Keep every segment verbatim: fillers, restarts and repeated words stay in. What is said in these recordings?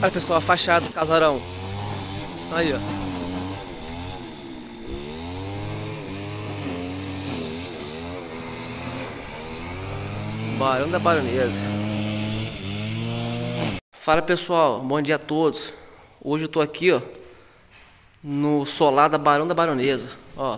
Olha, pessoal, a fachada do casarão. Aí, ó. Barão da Baronesa. Fala, pessoal, bom dia a todos. Hoje eu tô aqui, ó, no solar da Barão da Baronesa, ó.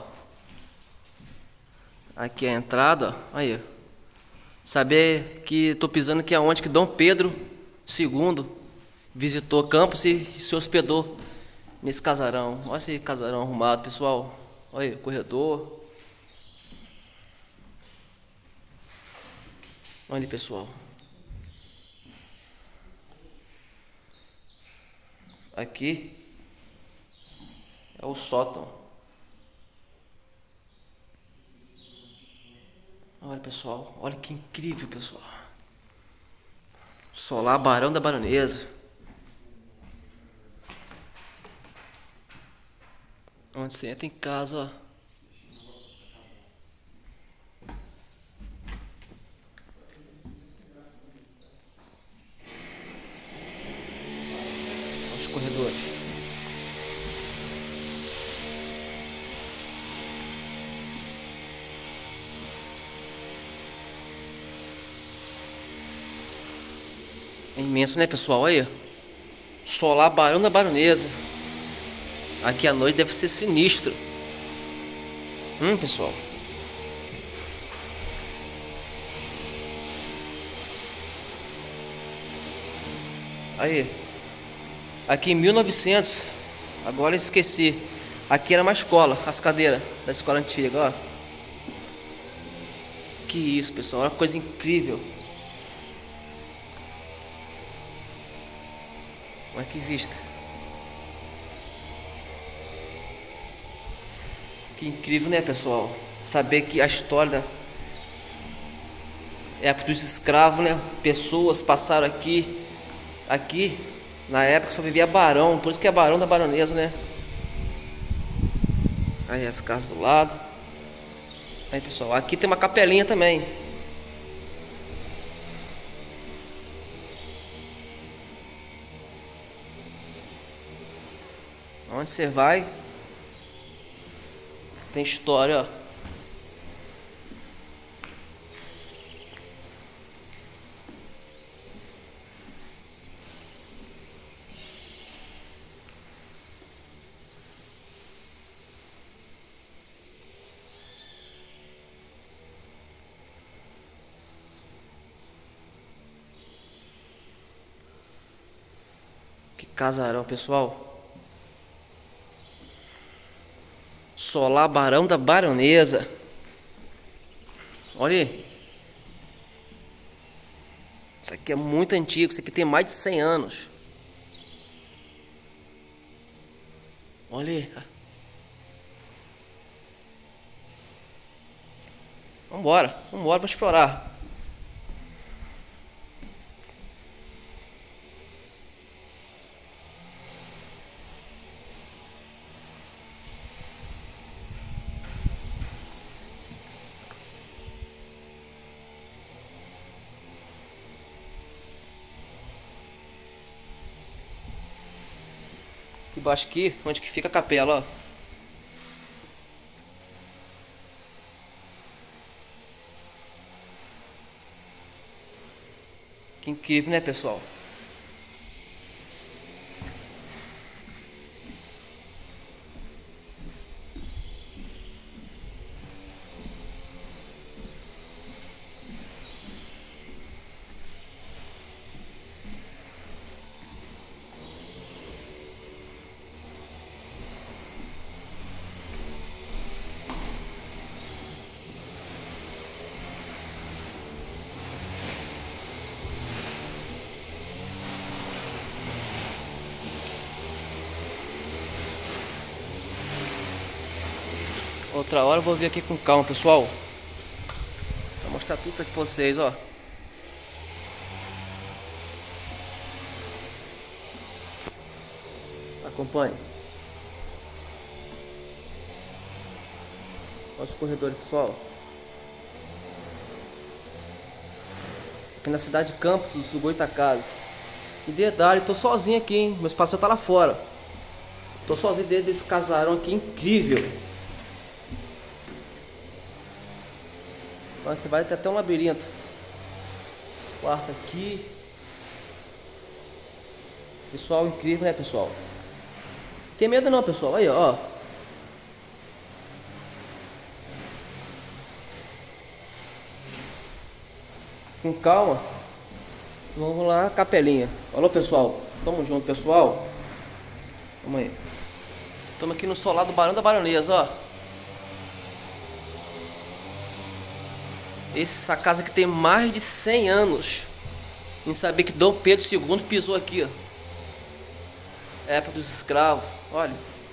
Aqui é a entrada, ó. Aí, ó. Saber que tô pisando aqui aonde que Dom Pedro segundo visitou Campos e se hospedou nesse casarão. Olha esse casarão arrumado, pessoal. Olha aí, corredor. Olha ali, pessoal. Aqui é o sótão. Olha, pessoal, olha que incrível, pessoal. Solar Barão da Baronesa. Onde você entra em casa, ó. Os corredores. É imenso, né, pessoal? Aí, solar Barão da Baronesa. Aqui à noite deve ser sinistro. Hum, pessoal. Aí. Aqui em mil e novecentos. Agora eu esqueci. Aqui era uma escola, as cadeiras da escola antiga, ó. Que isso, pessoal. Olha que coisa incrível. Olha que vista. Que incrível, né, pessoal? Saber que a história da época dos escravos, né? Pessoas passaram aqui. Aqui, na época, só vivia barão. Por isso que é Barão da Baronesa, né? Aí as casas do lado. Aí, pessoal, aqui tem uma capelinha também. Onde você vai, tem história, ó. Que casarão, pessoal. Solar Barão da Baronesa. Olha aí. Isso aqui é muito antigo. Isso aqui tem mais de cem anos. Olha aí. Vambora. Vambora, vou explorar. Embaixo aqui, onde que fica a capela, ó. Que incrível, né, pessoal? Outra hora eu vou vir aqui com calma, pessoal. Vou mostrar tudo isso aqui pra vocês, ó. Acompanhe. Olha os corredores, pessoal. Aqui na cidade de Campos, dos Goitacazes. E detalhe, tô sozinho aqui, hein? Meu parceiros tá lá fora. Tô sozinho dentro desse casarão aqui, incrível. Você vai ter até um labirinto. Quarto aqui. Pessoal, incrível, né, pessoal? Tem medo não, pessoal. Aí, ó. Com calma. Vamos lá, capelinha. Alô, pessoal. Tamo junto, pessoal. Vamos aí. Estamos aqui no solar do Barão da Baronesa, ó. Essa casa que tem mais de cem anos. Em saber que Dom Pedro segundo pisou aqui, ó. Época dos escravos. Olha.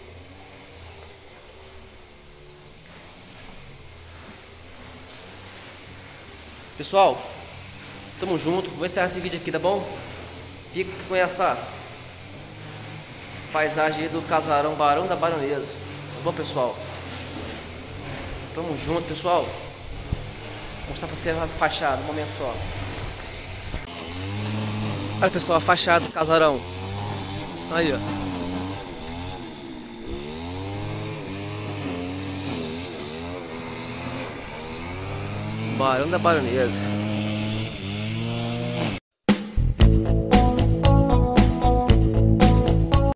Pessoal, tamo junto. Vou encerrar esse vídeo aqui, tá bom? Fica com essa paisagem aí do casarão Barão da Baronesa. Tá bom, pessoal? Tamo junto, pessoal. Vou mostrar pra vocês a fachada, um momento só. Olha, pessoal, a fachada do casarão. Aí, ó. Barão da Baronesa.